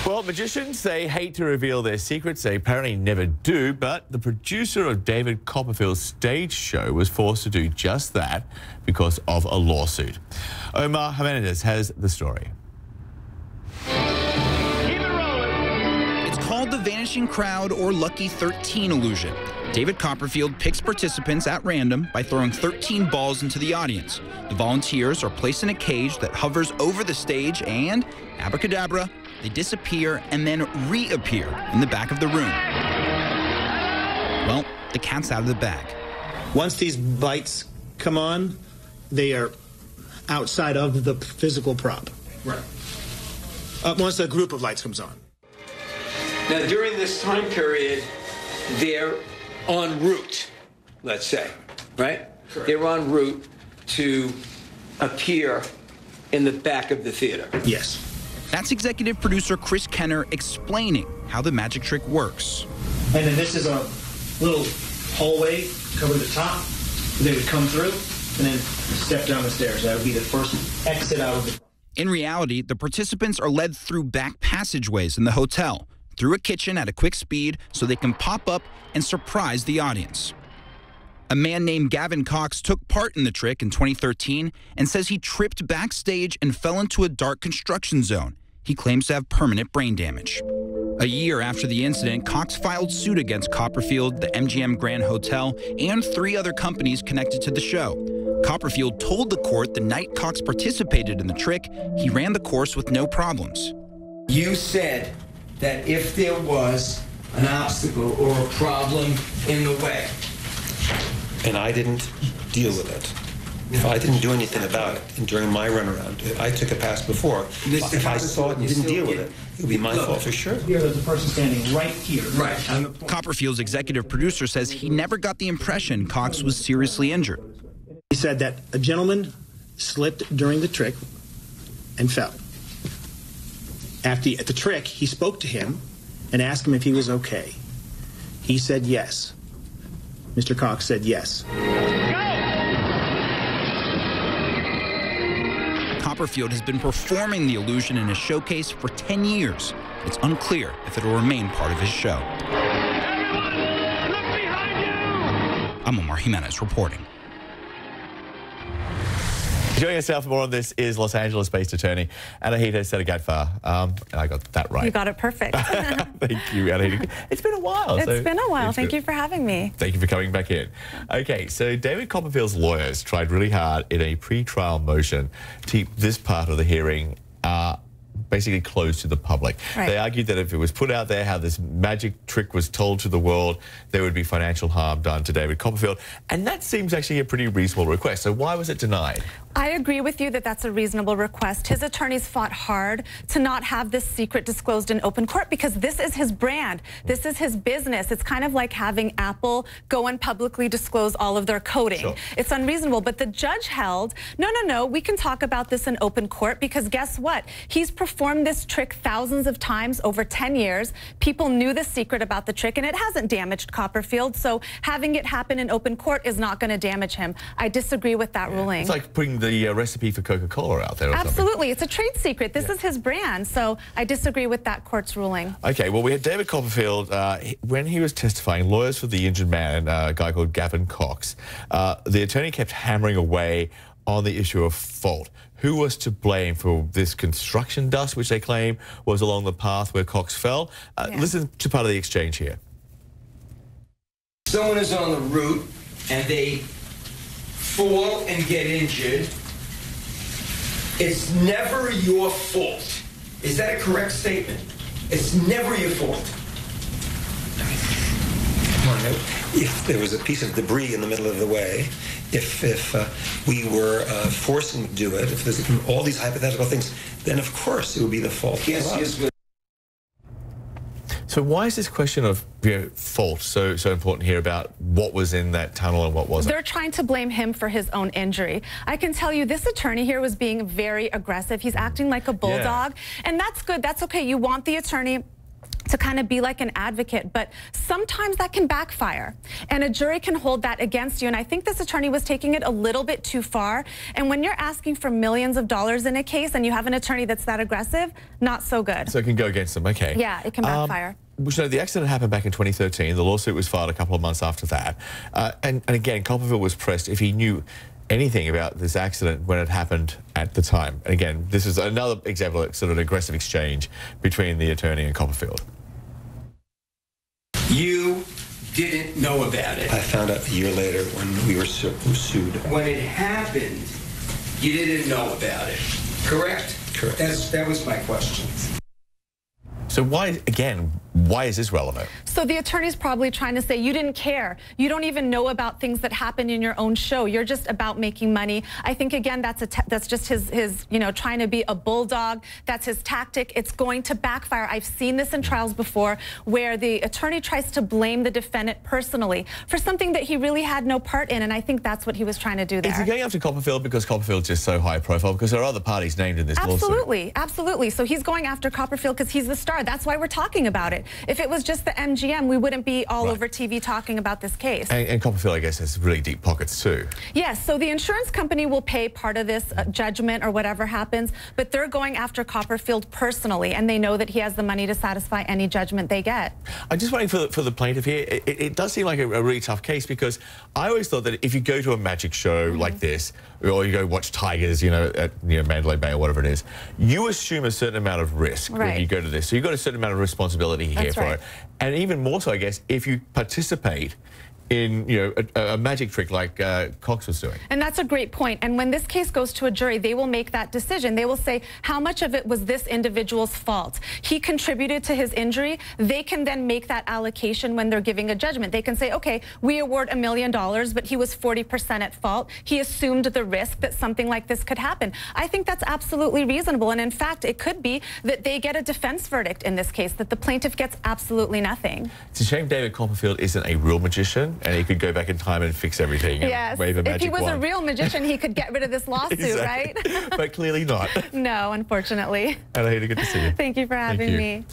Well, magicians, they hate to reveal their secrets. They apparently never do, but the producer of David Copperfield's stage show was forced to do just that because of a lawsuit. Omar Jimenez has the story. It's called the vanishing crowd or lucky 13 illusion. David Copperfield picks participants at random by throwing 13 balls into the audience. The volunteers are placed in a cage that hovers over the stage and, abracadabra, they disappear and then reappear in the back of the room. Well, the cat's out of the bag. Once these lights come on, they are outside of the physical prop. Right. Once a group of lights comes on. Now, during this time period, they're en route, let's say, right? Correct. They're en route to appear in the back of the theater. Yes. That's executive producer Chris Kenner explaining how the magic trick works. And then this is a little hallway covered at the top. They would come through and then step down the stairs. That would be the first exit out of the... In reality, the participants are led through back passageways in the hotel, through a kitchen at a quick speed so they can pop up and surprise the audience. A man named Gavin Cox took part in the trick in 2013 and says he tripped backstage and fell into a dark construction zone. He claims to have permanent brain damage. A year after the incident, Cox filed suit against Copperfield, the MGM Grand Hotel, and 3 other companies connected to the show. Copperfield told the court the night Cox participated in the trick, he ran the course with no problems. You said that if there was an obstacle or a problem in the way, and I didn't deal with it. If I didn't do anything about it, and during my runaround, I took a pass before. If I saw it and didn't deal with it, it would be my fault for sure. Here, there's a person standing right here. Right. Copperfield's executive producer says he never got the impression Cox was seriously injured. He said that a gentleman slipped during the trick and fell. At the trick, he spoke to him and asked him if he was okay. He said yes. Mr. Cox said yes. Copperfield has been performing the illusion in a showcase for 10 years. It's unclear if it will remain part of his show. Everyone, look behind you! I'm Omar Jimenez reporting. Joining us now for more on this is Los Angeles-based attorney Anahita Saragatva. And I got that right. You got it perfect. Thank you, Anahita. It's been a while. It's been a while. Thank you for having me. Thank you for coming back in. Okay, so David Copperfield's lawyers tried really hard in a pre-trial motion to keep this part of the hearing basically closed to the public. Right. They argued that if it was put out there how this magic trick was told to the world, there would be financial harm done to David Copperfield. And that seems actually a pretty reasonable request. So why was it denied? I agree with you that that's a reasonable request. His attorneys fought hard to not have this secret disclosed in open court because this is his brand. This is his business. It's kind of like having Apple go and publicly disclose all of their coding. Sure. It's unreasonable. But the judge held, no, we can talk about this in open court because guess what? He's performed this trick thousands of times over 10 years. People knew the secret about the trick and it hasn't damaged Copperfield. So having it happen in open court is not going to damage him. I disagree with that ruling. It's like putting the recipe for Coca-Cola out there or Absolutely. something. It's a trade secret. This is his brand. So I disagree with that court's ruling. Okay, well, we had David Copperfield. When he was testifying, lawyers for the injured man, a guy called Gavin Cox, the attorney kept hammering away on the issue of fault. Who was to blame for this construction dust, which they claim was along the path where Cox fell? Listen to part of the exchange here. someone is on the route and they fall and get injured, it's never your fault. Is that a correct statement? It's never your fault. If there was a piece of debris in the middle of the way, if we were forced to do it, if there's all these hypothetical things, then of course it would be the fault. Yes. So why is this question of fault so important here about what was in that tunnel and what wasn't? They're trying to blame him for his own injury. I can tell you this attorney here was being very aggressive. He's acting like a bulldog, and that's good. That's okay. You want the attorney to kind of be like an advocate, but sometimes that can backfire, and a jury can hold that against you. And I think this attorney was taking it a little bit too far. And when you're asking for millions of dollars in a case and you have an attorney that's that aggressive, not so good. So it can go against them, okay. Yeah, it can backfire. So the accident happened back in 2013. The lawsuit was filed a couple of months after that. And again, Copperfield was pressed if he knew anything about this accident when it happened at the time. And again, this is another example of sort of an aggressive exchange between the attorney and Copperfield. You didn't know about it. I found out a year later when we were sued. When it happened, you didn't know about it, correct? Correct. That was my question. So why is this relevant? So the attorney's probably trying to say you didn't care. You don't even know about things that happen in your own show. You're just about making money. I think, again, that's just his trying to be a bulldog. That's his tactic. It's going to backfire. I've seen this in trials before where the attorney tries to blame the defendant personally for something that he really had no part in, and I think that's what he was trying to do there. Is he going after Copperfield because Copperfield's just so high profile? Because there are other parties named in this lawsuit. Absolutely, absolutely. So he's going after Copperfield because he's the star. That's why we're talking about it. If it was just the MGM, we wouldn't be all over TV talking about this case. And Copperfield, I guess, has really deep pockets too. Yes, so the insurance company will pay part of this judgment or whatever happens, but they're going after Copperfield personally, and they know that he has the money to satisfy any judgment they get. I'm just waiting for the plaintiff here. It does seem like a really tough case, because I always thought that if you go to a magic show like this, or you go watch tigers, at Mandalay Bay or whatever it is, you assume a certain amount of risk when you go to this. So you've got a certain amount of responsibility here for it. And even more so, I guess, if you participate in a magic trick like Cox was doing. And that's a great point. And when this case goes to a jury, they will make that decision. They will say how much of it was this individual's fault. He contributed to his injury. They can then make that allocation when they're giving a judgment. They can say, okay, we award $1 million, but he was 40% at fault. He assumed the risk that something like this could happen. I think that's absolutely reasonable. And in fact, it could be that they get a defense verdict in this case, that the plaintiff gets absolutely nothing. It's a shame David Copperfield isn't a real magician, and he could go back in time and fix everything and wave a magic wand. If he was a real magician, he could get rid of this lawsuit, right? But clearly not. No, unfortunately. Anahita, good to see you. Thank you for having me.